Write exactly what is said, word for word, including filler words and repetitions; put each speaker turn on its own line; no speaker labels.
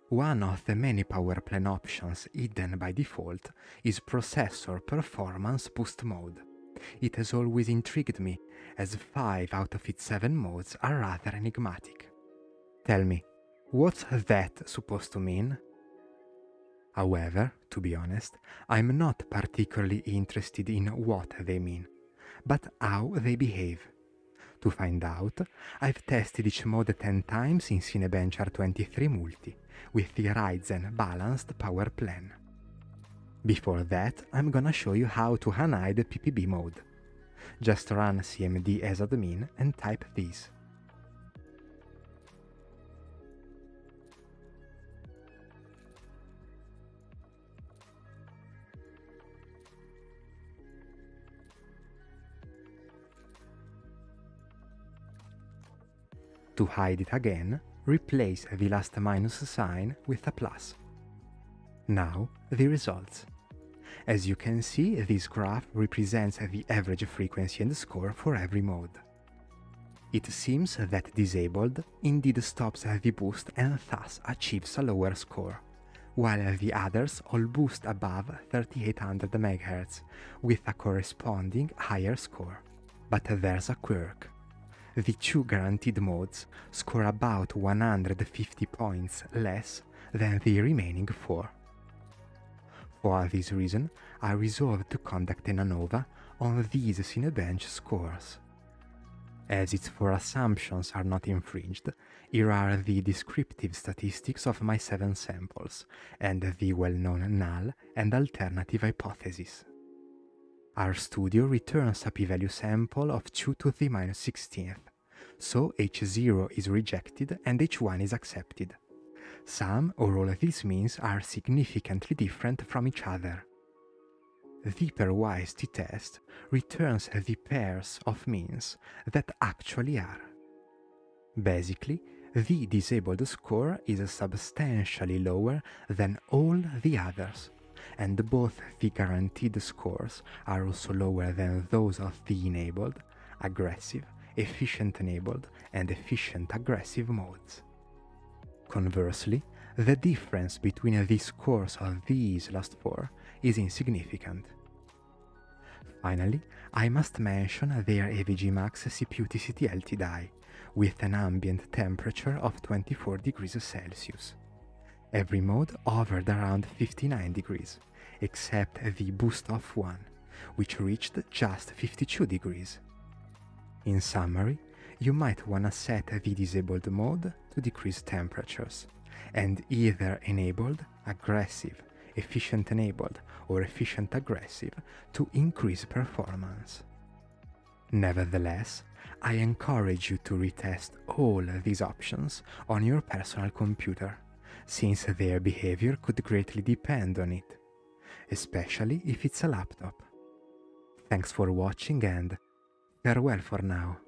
One of the many power plan options hidden by default is Processor Performance Boost Mode. It has always intrigued me, as five out of its seven modes are rather enigmatic. Tell me, what's that supposed to mean? However, to be honest, I'm not particularly interested in what they mean, but how they behave. To find out, I've tested each mode ten times in Cinebench R twenty-three Multi, with the Ryzen balanced power plan. Before that, I'm gonna show you how to unhide P P B mode. Just run C M D as admin and type this. To hide it again, replace the last minus sign with a plus. Now, the results. As you can see, this graph represents the average frequency and score for every mode. It seems that disabled indeed stops the boost and thus achieves a lower score, while the others all boost above thirty-eight hundred megahertz with a corresponding higher score. But there's a quirk. The two guaranteed modes score about one hundred fifty points less than the remaining four. For this reason, I resolved to conduct an ANOVA on these Cinebench scores. As its four assumptions are not infringed, here are the descriptive statistics of my seven samples and the well-known null and alternative hypothesis. RStudio returns a p-value sample of two to the minus sixteenth, so H zero is rejected and H one is accepted. Some or all of these means are significantly different from each other. The Pairwise T-Test returns the pairs of means that actually are. Basically, the disabled score is substantially lower than all the others, and both the guaranteed scores are also lower than those of the enabled, aggressive, efficient enabled, and efficient aggressive modes. Conversely, the difference between the scores of these last four is insignificant. Finally, I must mention their A V G Max C P U T C T L T die, with an ambient temperature of twenty-four degrees Celsius. Every mode hovered around fifty-nine degrees, except the boost off one, which reached just fifty-two degrees. In summary, you might wanna set the disabled mode to decrease temperatures, and either enabled, aggressive, efficient enabled, or efficient aggressive to increase performance. Nevertheless, I encourage you to retest all these options on your personal computer, since their behavior could greatly depend on it, especially if it's a laptop. Thanks for watching and farewell for now.